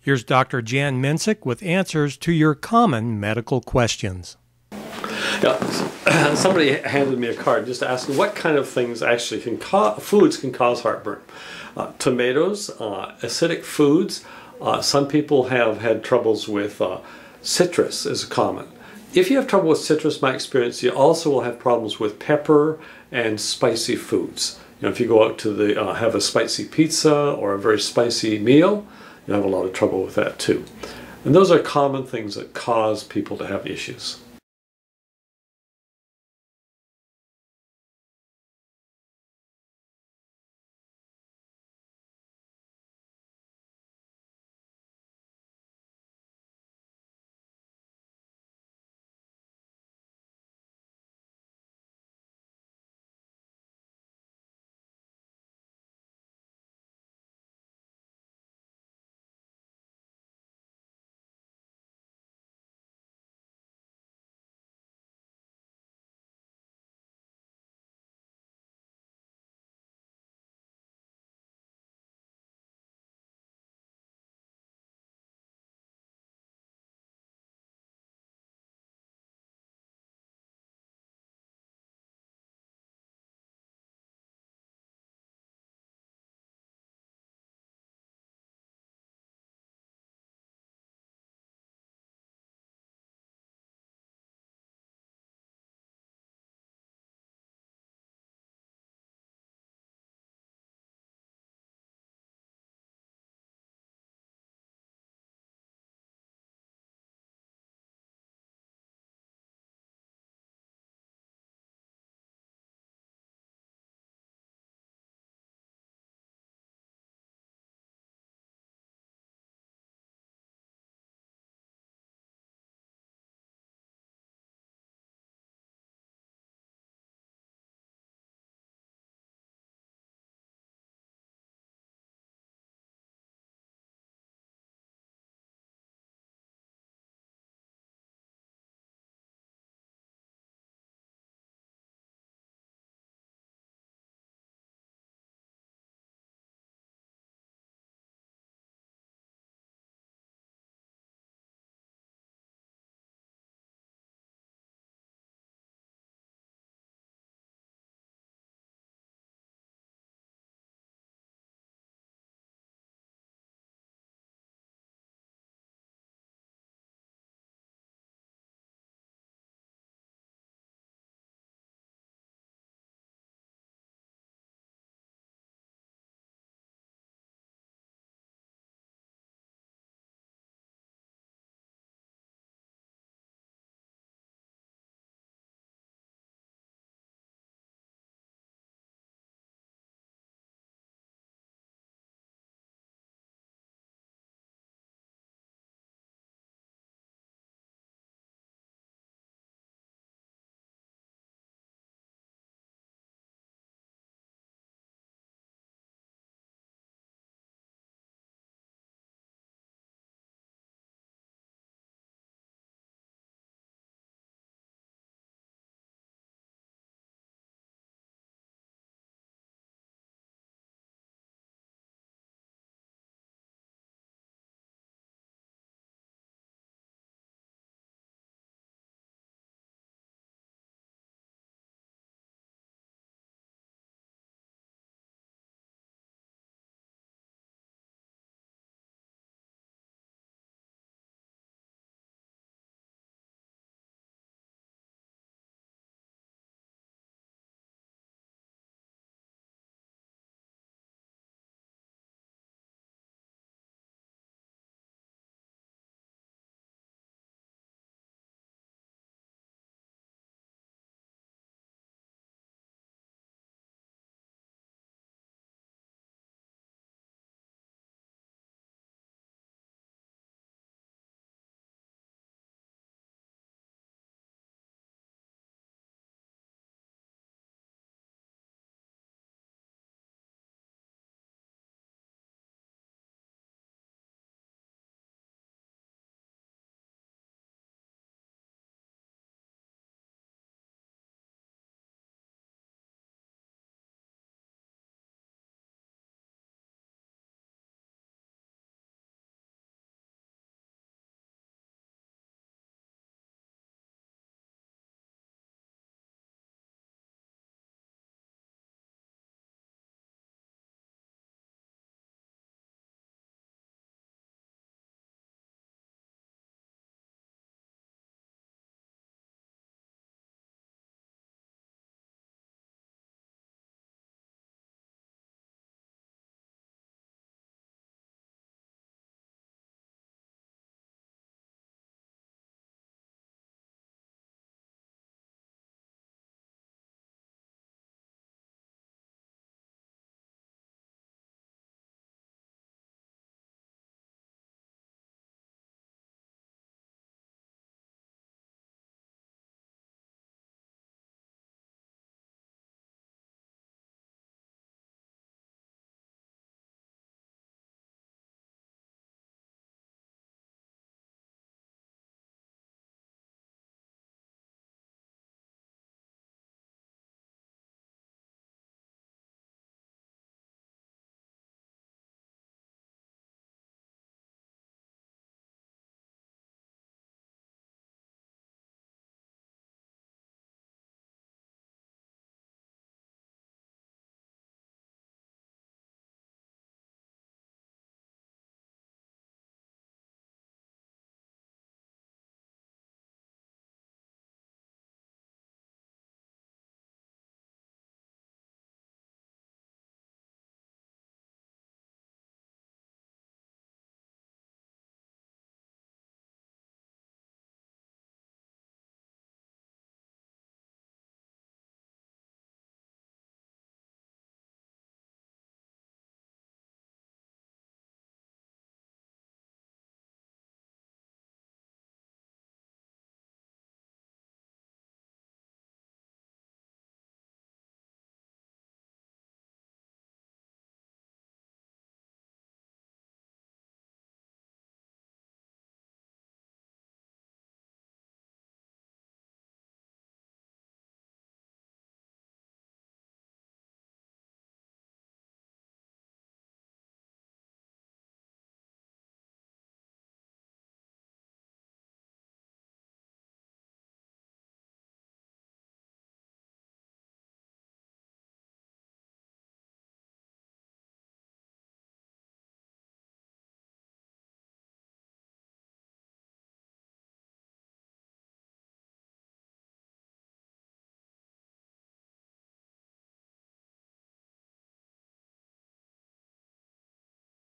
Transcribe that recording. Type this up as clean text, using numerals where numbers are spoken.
Here's Dr. Jan Mensink with answers to your common medical questions. Yeah, somebody handed me a card just asking what kind of things actually foods can cause heartburn. Tomatoes, acidic foods. Some people have had troubles with citrus is common. If you have trouble with citrus, my experience, you also will have problems with pepper and spicy foods. You know, if you go out to have a spicy pizza or a very spicy meal, you'll have a lot of trouble with that too. And those are common things that cause people to have issues.